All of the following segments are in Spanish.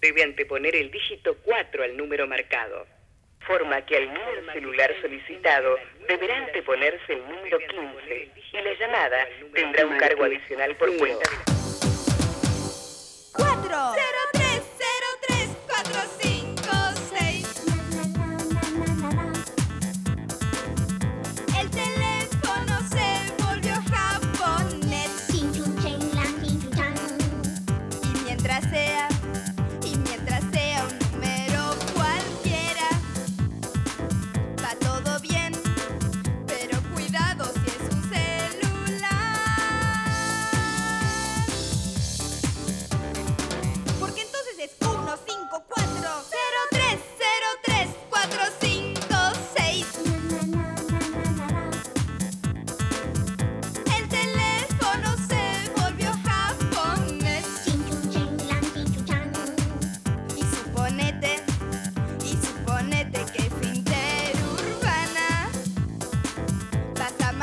debe anteponer el dígito 4 al número marcado. Forma que al número celular solicitado deberá anteponerse el número 15 y la llamada tendrá un cargo adicional por cuenta de... 4 03034556. El teléfono se volvió japonés. Y mientras sea un número cualquiera, va todo bien, pero cuidado si es un celular. Porque entonces es 15403034556. El teléfono se volvió japonés. Y suponete que es interurbana. Vas a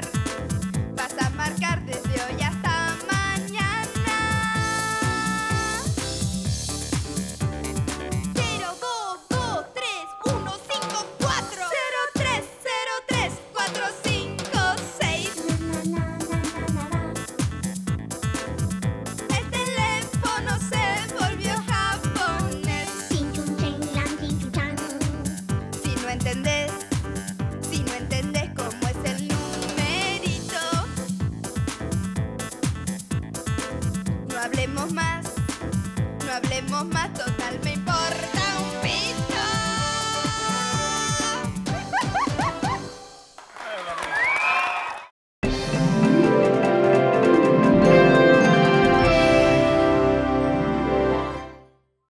marcar desde hoy hasta mañana. 0223154 03034556. El teléfono se volvió japonés. Si no entendés cómo es el numerito, no hablemos más,